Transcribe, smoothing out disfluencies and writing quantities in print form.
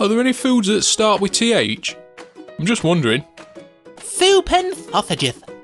Are there any foods that start with TH? I'm just wondering. Thupen Thothagith.